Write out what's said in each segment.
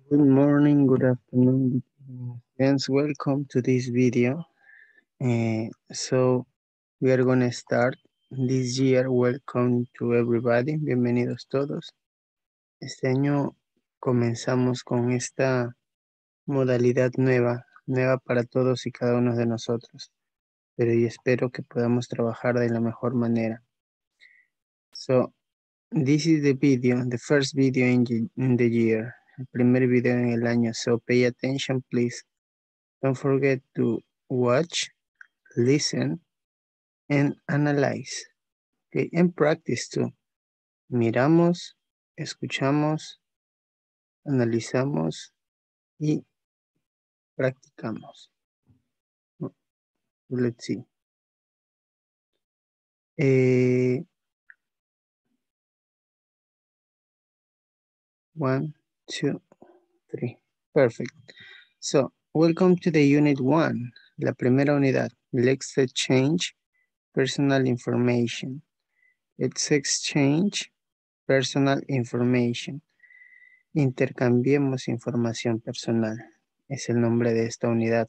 Good morning, good afternoon, good evening, friends. Welcome to this video. So we are going to start this year. Welcome to everybody. Bienvenidos todos. Este año comenzamos con esta modalidad nueva para todos y cada uno de nosotros. Pero yo espero que podamos trabajar de la mejor manera. So this is the video, the first video in the year. El primer video en el año. So pay attention, please. Don't forget to watch, listen, and analyze. Okay, and practice too. Miramos, escuchamos, analizamos y practicamos. Let's see. 1, 2, 3. Perfect. So, welcome to the unit 1, la primera unidad. Let's exchange personal information. Let's exchange personal information. Intercambiemos información personal. Es el nombre de esta unidad.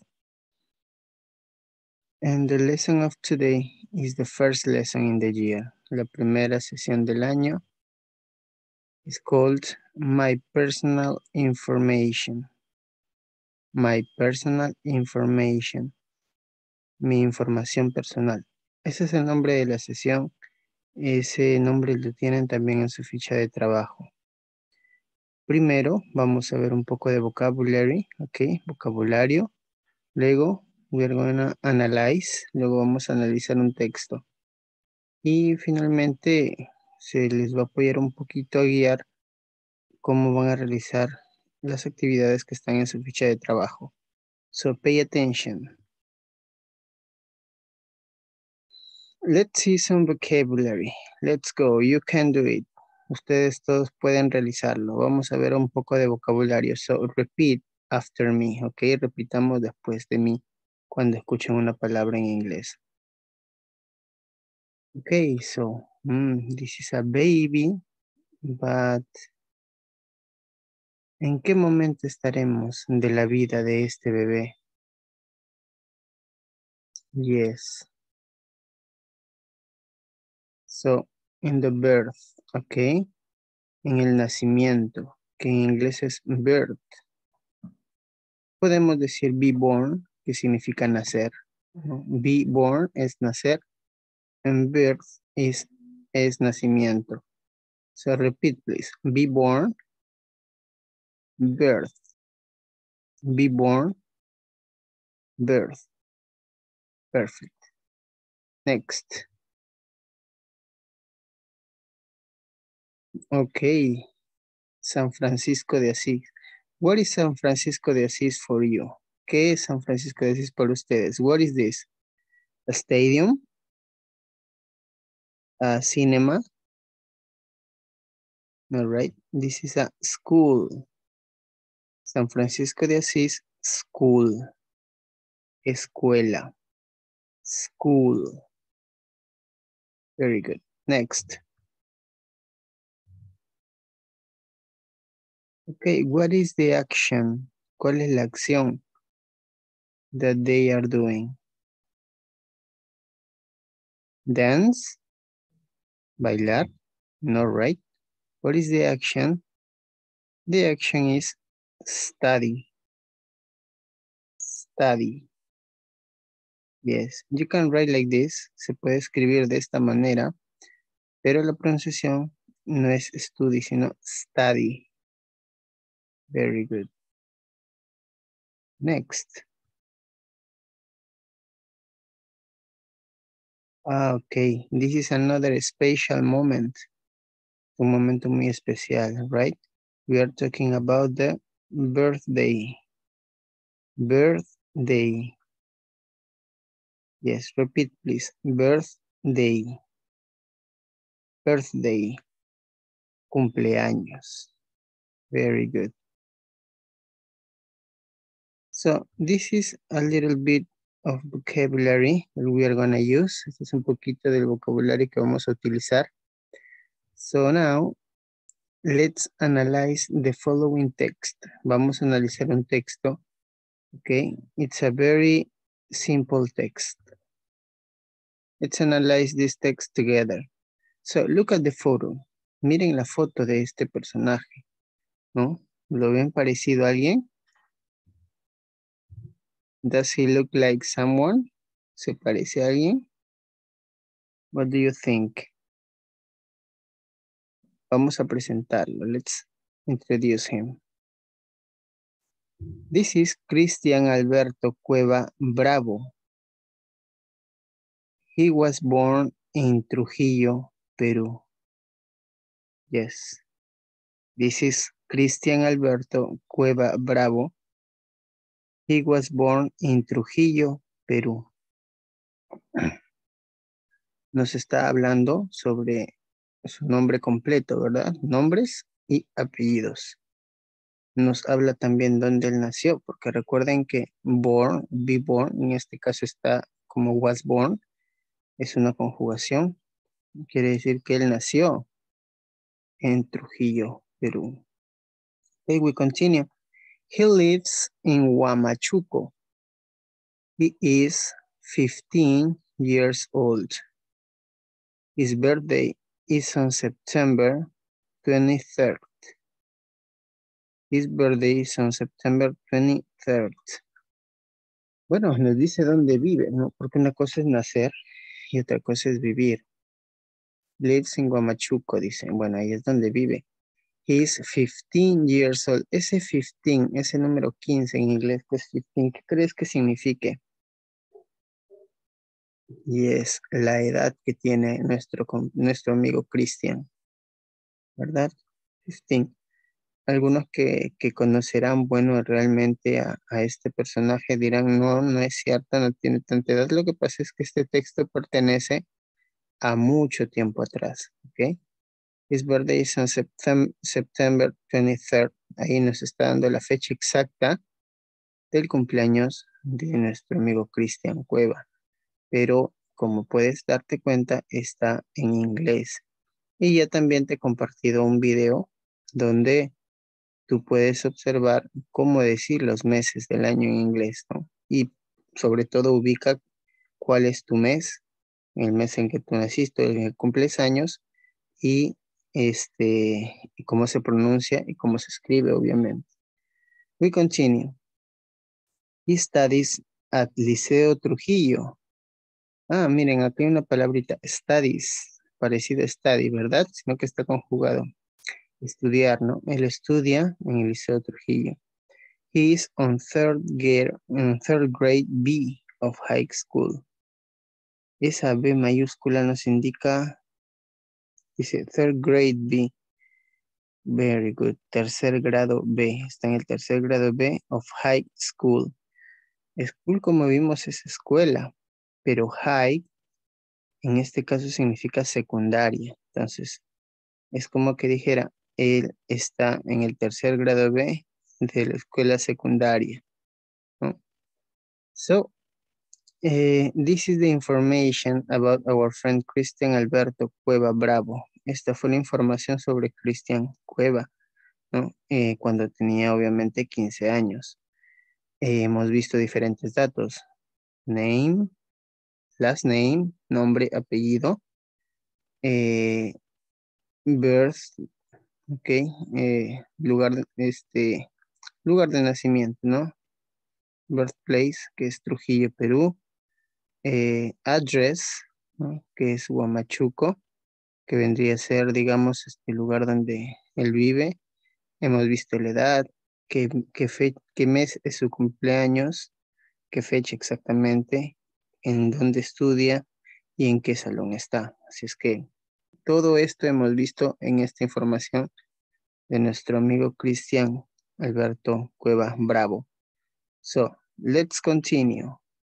And the lesson of today is the first lesson in the year. La primera sesión del año is called My Personal Information. My Personal Information. Mi información personal. Ese es el nombre de la sesión. Ese nombre lo tienen también en su ficha de trabajo. Primero vamos a ver un poco de vocabulary, ok, vocabulario. Luego we are going to analyze, luego vamos a analizar un texto. Y finalmente se les va a apoyar un poquito a guiar cómo van a realizar las actividades que están en su ficha de trabajo. So pay attention. Let's see some vocabulary. Let's go. You can do it. Ustedes todos pueden realizarlo. Vamos a ver un poco de vocabulario. So repeat after me. Ok, repitamos después de mí cuando escuchen una palabra en inglés. Okay, so this is a baby, but ¿en qué momento estaremos de la vida de este bebé? Yes. So, in the birth, okay. En el nacimiento, que en inglés es birth. Podemos decir be born, que significa nacer. Be born es nacer, and birth es nacimiento. So, repeat, please. Be born, birth. Be born, birth. Perfect. Next. Okay. San Francisco de Asís. What is San Francisco de Asís for you? ¿Qué es San Francisco de Asís para ustedes? What is this? A stadium? A cinema? All right. This is a school. San Francisco de Asís School. Escuela. School. Very good. Next. Okay, what is the action? ¿Cuál es la acción that they are doing? Dance? Bailar? No, right? What is the action? The action is study. Study. Yes, you can write like this. Se puede escribir de esta manera, pero la pronunciación no es study, sino study. Very good. Next. Okay, this is another special moment. Un momento muy especial, right? We are talking about the birthday. Birthday. Yes, repeat please. Birthday. Birthday. Cumpleaños. Very good. So this is a little bit of vocabulary that we are going to use. Este es un poquito del vocabulario que vamos a utilizar. So now Let's analyze the following text. Vamos a analizar un texto. Okay, it's a very simple text. Let's analyze this text together. So, look at the photo. Miren la foto de este personaje, ¿no? ¿Lo ven parecido a alguien? Does he look like someone? ¿Se parece a alguien? What do you think? Vamos a presentarlo. Let's introduce him. This is Cristian Alberto Cueva Bravo. He was born in Trujillo, Peru. Yes. This is Cristian Alberto Cueva Bravo. He was born in Trujillo, Perú. Nos está hablando sobre su nombre completo, ¿verdad? Nombres y apellidos. Nos habla también dónde él nació, porque recuerden que born, be born, en este caso está como was born, es una conjugación. Quiere decir que él nació en Trujillo, Perú. Okay, we continue. He lives in Huamachuco. He is 15 years old. His birthday is on September 23rd. His birthday is on September 23rd. Bueno, nos dice dónde vive, ¿no? Porque una cosa es nacer y otra cosa es vivir. Lives in Huamachuco, dicen. Bueno, ahí es donde vive. He is 15 years old. Ese 15, ese número 15 en inglés, pues 15, ¿qué crees que signifique? Y es la edad que tiene nuestro amigo Cristian, ¿verdad? 15. Algunos que conocerán, bueno, realmente a este personaje dirán, no, no es cierto, no tiene tanta edad. Lo que pasa es que este texto pertenece a mucho tiempo atrás, ¿ok? His birthday is on September 23rd. Ahí nos está dando la fecha exacta del cumpleaños de nuestro amigo Cristian Cueva. Pero como puedes darte cuenta, está en inglés. Y ya también te he compartido un video donde tú puedes observar cómo decir los meses del año en inglés, ¿no? Y sobre todo ubica cuál es tu mes, el mes en que tú naciste, el que cumples años, y y cómo se pronuncia y cómo se escribe, obviamente. We continue. He studies at Liceo Trujillo. Ah, miren, aquí hay una palabrita, studies, parecido a study, ¿verdad? Sino que está conjugado. Estudiar, ¿no? Él estudia en el Liceo Trujillo. He is on third grade B of high school. Esa B mayúscula nos indica, dice third grade B. Very good. Tercer grado B. Está en el tercer grado B of high school. School, como vimos, es escuela, pero high en este caso significa secundaria. Entonces, es como que dijera, él está en el tercer grado B de la escuela secundaria, ¿no? So, this is the information about our friend Cristian Alberto Cueva Bravo. Esta fue la información sobre Cristian Cueva, ¿no? Cuando tenía obviamente 15 años. Hemos visto diferentes datos. Name, last name, nombre, apellido. Birth, ok. Lugar de nacimiento, ¿no? Birthplace, que es Trujillo, Perú. Address, ¿no? Que es Huamachuco, que vendría a ser, digamos, este lugar donde él vive. Hemos visto la edad, qué mes es su cumpleaños, qué fecha exactamente, en dónde estudia y en qué salón está. Así es que todo esto hemos visto en esta información de nuestro amigo Cristian Alberto Cueva Bravo. So, let's continue.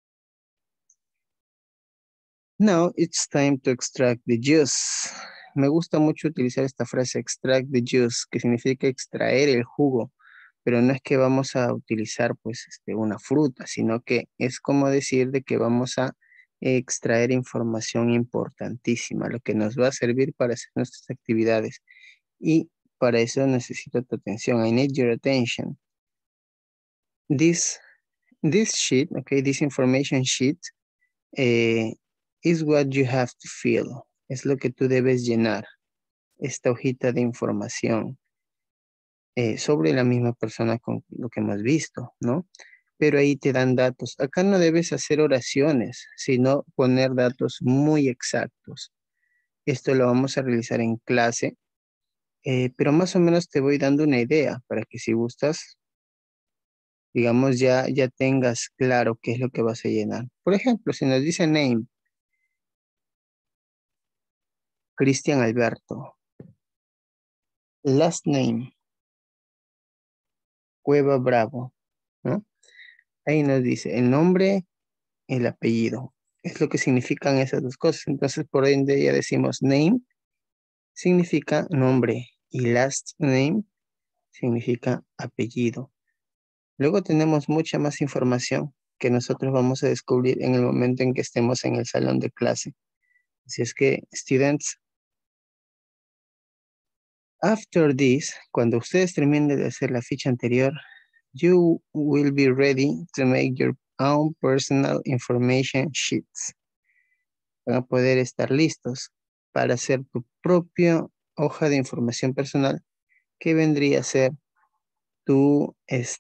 Now it's time to extract the juice. Me gusta mucho utilizar esta frase extract the juice, que significa extraer el jugo, pero no es que vamos a utilizar pues una fruta, sino que es como decir de que vamos a extraer información importantísima, lo que nos va a servir para hacer nuestras actividades. Y para eso necesito tu atención. I need your attention. This sheet, okay, this information sheet is what you have to fill. Es lo que tú debes llenar. Esta hojita de información sobre la misma persona con lo que hemos visto, ¿no? Pero ahí te dan datos. Acá no debes hacer oraciones, sino poner datos muy exactos. Esto lo vamos a realizar en clase, pero más o menos te voy dando una idea para que si gustas, digamos, ya tengas claro qué es lo que vas a llenar. Por ejemplo, si nos dice name, Cristian Alberto. Last name, Cueva Bravo, ¿no? Ahí nos dice el nombre, el apellido. Es lo que significan esas dos cosas. Entonces, por ende, ya decimos name significa nombre y last name significa apellido. Luego tenemos mucha más información que nosotros vamos a descubrir en el momento en que estemos en el salón de clase. Así es que, students, after this, cuando ustedes terminen de hacer la ficha anterior, you will be ready to make your own personal information sheets. Van a poder estar listos para hacer tu propia hoja de información personal que vendría a ser tu,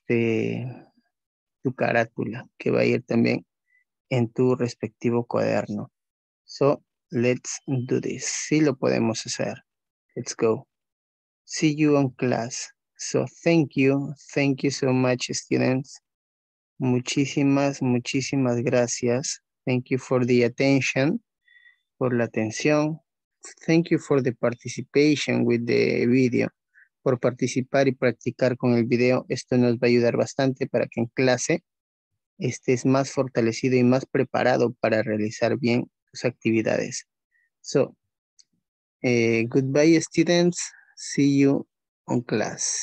tu carátula, que va a ir también en tu respectivo cuaderno. So, let's do this. Sí lo podemos hacer. Let's go. See you on class. So, thank you. Thank you so much, students. Muchísimas gracias. Thank you for the attention. Por la atención. Thank you for the participation with the video. Por participar y practicar con el video. Esto nos va a ayudar bastante para que en clase estés más fortalecido y más preparado para realizar bien tus actividades. So, goodbye students. See you on class.